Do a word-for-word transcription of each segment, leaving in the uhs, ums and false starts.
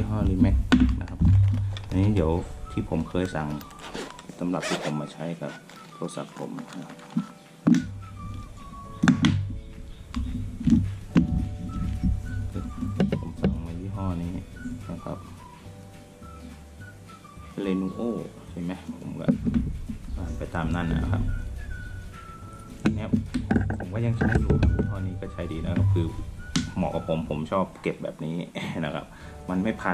ห้อรีแม็กนะครับอันนี้เดี๋ยวที่ผมเคยสั่งสำหรับที่ผมมาใช้กับโทรศัพท์ผมนะครับผมสั่งมายี่ห้อนี้นะครับเรนูโอใช่ไหมผมก็อ่านไปตามนั่นนะครับเนี่ยผมก็ยังใช้อยู่ยี่ห้อนี้ก็ใช้ดีนะครับคือเหมาะกับผมผมชอบเก็บแบบนี้นะครับมันไม่พัน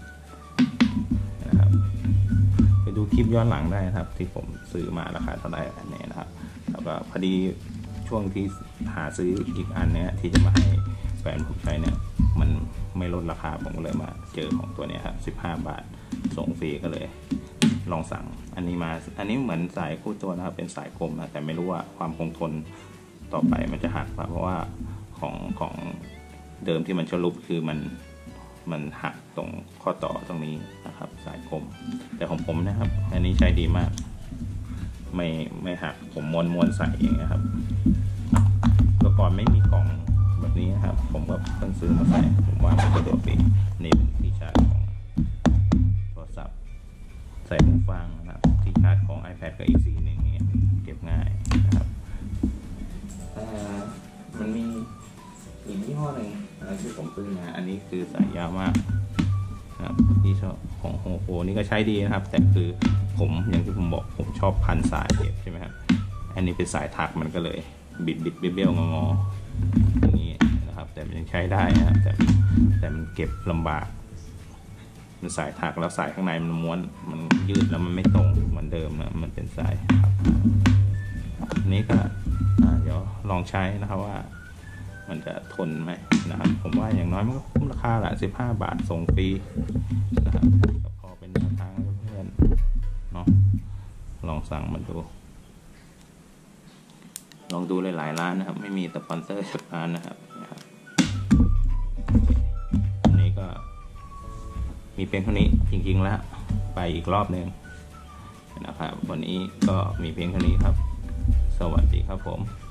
นะครับไปดูคลิปย้อนหลังได้นะครับที่ผมซื้อมาราคาเท่าไหร่อันนี้นะครับแล้วก็พอดีช่วงที่หาซื้ออีกอันเนี้ยที่จะมาให้แฟนผมใช้เนี่ยมันไม่ลดราคาผมก็เลยมาเจอของตัวนี้ครับสิบห้าบาทส่งฟรีก็เลยลองสั่งอันนี้มาอันนี้เหมือนสายคู่ตัวนะครับเป็นสายคมนะแต่ไม่รู้ว่าความคงทนต่อไปมันจะหักเพราะว่าของของเดิมที่มันชลุบคือมันมันหักตรงข้อต่อตรงนี้นะครับสายคมแต่ของผมนะครับอันนี้ใช้ดีมากไม่ไม่หักผมม้วนม้วนใส่อย่างเงี้ยครับเมื่อก่อนไม่มีกล่องแบบนี้นะครับผมก็เพิ่งซื้อมาใส่ผมว่ามันสะดวกดีนี่เป็นที่ชาร์จของโทรศัพท์ใส่หูฟังนะครับที่ชาร์จของ iPad ก็อีกสีหนึ่งเงี้ยเก็บง่ายนะครับมันมีอีกยี่ห้อหนึ่งที่ผมซื้อมาอันนี้คือสายยาวมากนะครับที่ชอบของโฮโปนี่ก็ใช้ดีนะครับแต่คือผมอย่างที่ผมบอกผมชอบพันสายเก็บใช่ไหมครับอันนี้เป็นสายถักมันก็เลยบิดบิดเบี้ยวงองออย่างนี้นะครับแต่มันยังใช้ได้นะครับแต่แต่มันเก็บลำบากมันสายถักแล้วสายข้างในมันม้วนมันยืดแล้วมันไม่ตรงเหมือนเดิมนะมันเป็นสายถักนี้ก็เดี๋ยวลองใช้นะครับว่ามันจะทนไหมนะครับผมว่าอย่างน้อยมันก็คุ้มราคาแหละสิบห้าบาทส่งฟรีนะครับก็พอเป็นแนวทางเพื่อนเนาะลองสั่งมันดูลองดูหลายๆร้านนะครับไม่มีสปอนเซอร์จากร้านนะครับอันนี้ก็มีเพียงเท่านี้จริงๆแล้วไปอีกรอบหนึ่งนะครับวันนี้ก็มีเพียงเท่านี้ครับสวัสดีครับผม